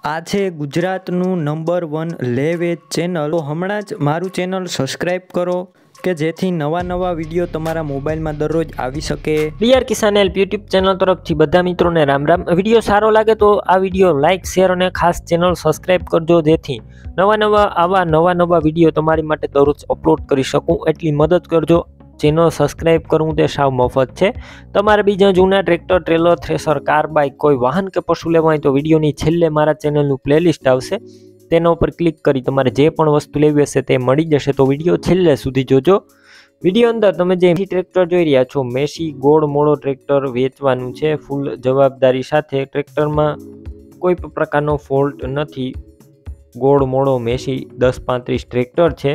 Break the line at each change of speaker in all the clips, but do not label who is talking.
આ છે ગુજરાતનું નંબર 1 લે વેચ ચેનલ। તો હમણાં જ મારું ચેનલ સબસ્ક્રાઈબ કરો કે જેથી નવા વિડીયો તમારા મોબાઈલમાં દરરોજ આવી શકે।
BR Kisan help YouTube channel તરફથી બધા મિત્રોને રામ રામ। વિડીયો સારો લાગે તો આ વિડીયો લાઇક શેર અને ખાસ ચેનલ સબસ્ક્રાઈબ કરજો જેથી નવા વિડીયો તમારી માટે દરરોજ અપલોડ કરી શકું એટલી મદદ કરજો। ચેનલ સબસ્ક્રાઈબ કરવું તે સાવ મફત છે। તમારે બીજા જૂના tractor trailer thresher car bike કોઈ વાહન કે પશુ લેવા હોય તો વિડીયોની છેલ્લે મારા ચેનલનું પ્લેલિસ્ટ આવશે તેના ઉપર ક્લિક કરી તમારે જે પણ વસ્તુ લેવી હશે તે મળી જશે। તો વિડીયો છેલ્લે સુધી જોજો। વિડીયો અંદર તમે જે ટ્રેક્ટર જોઈ રહ્યા છો મેસી ગોળ મોળો ટ્રેક્ટર વેચવાનું છે ફૂલ જવાબદારી સાથે। ટ્રેક્ટરમાં કોઈ પણ પ્રકારનો ફોલ્ટ નથી। ગોળ મોળો મેસી 1035 ટ્રેક્ટર છે।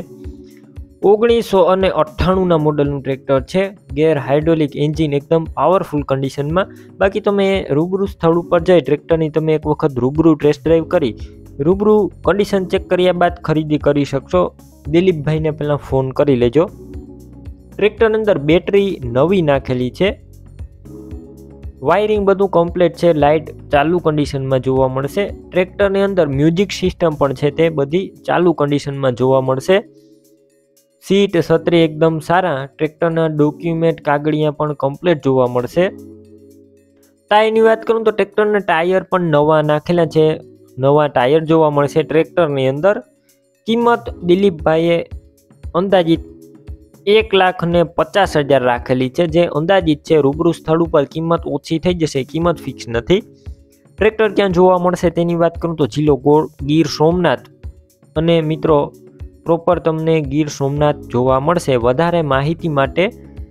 1998ના મોડલનું ટ્રેક્ટર છે। ગેર હાઇડ્રોલિક એન્જિન એકદમ પાવરફુલ કન્ડિશનમાં। બાકી તમે રૂબરૂ સ્થળ ઉપર જઈ ટ્રેક્ટરની તમે એક વખત રૂબરૂ ટેસ્ટ ડ્રાઈવ કરી રૂબરૂ કન્ડિશન ચેક કર્યા બાદ ખરીદી કરી શકશો। દિલીપભાઈને પહેલાં ફોન કરી લેજો। ટ્રેક્ટર અંદર બેટરી નવી નાખેલી છે। વાયરિંગ બધું કમ્પ્લીટ છે। લાઇટ ચાલુ કન્ડિશનમાં જોવા મળશે। ટ્રેક્ટરની અંદર મ્યુઝિક સિસ્ટમ પણ છે તે બધી ચાલુ કન્ડિશનમાં જોવા મળશે। સીટ છત્રી એકદમ સારા। ટ્રેક્ટરના ડોક્યુમેન્ટ કાગળિયા પણ કમ્પ્લીટ જોવા મળશે। ટાયરની વાત કરું તો ટ્રેક્ટરના ટાયર પણ નવા નાખેલા છે। નવા ટાયર જોવા મળશે ટ્રેક્ટરની અંદર। કિંમત દિલીપભાઈએ અંદાજિત 1,50,000 રાખેલી છે જે અંદાજિત છે। રૂબરૂ સ્થળ ઉપર કિંમત ઓછી થઈ જશે, કિંમત ફિક્સ નથી। ટ્રેક્ટર ક્યાં જોવા મળશે તેની વાત કરું તો જિલ્લો ગીર સોમનાથ અને મિત્રો પ્રોપર તમને ગીર સોમનાથ જોવા મળશે। વધારે માહિતી માટે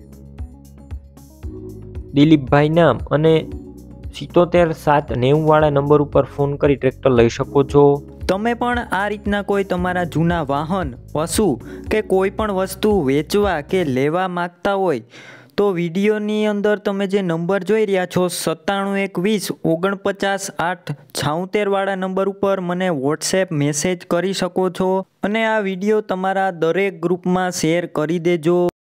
દિલીપભાઈ નામ અને 77 વાળા નંબર ઉપર ફોન કરી ટ્રેક્ટર લઈ શકો છો।
તમે પણ આ રીતના કોઈ તમારા જૂના વાહન પશુ કે કોઈ પણ વસ્તુ વેચવા કે લેવા માંગતા હોય તો વિડીયોની અંદર તમે જે નંબર જોઈ રહ્યા છો 97 120 49 8 76 વાળા નંબર ઉપર મને વોટ્સએપ મેસેજ કરી શકો છો અને આ વિડીયો તમારા દરેક ગ્રુપમાં શેર કરી દેજો।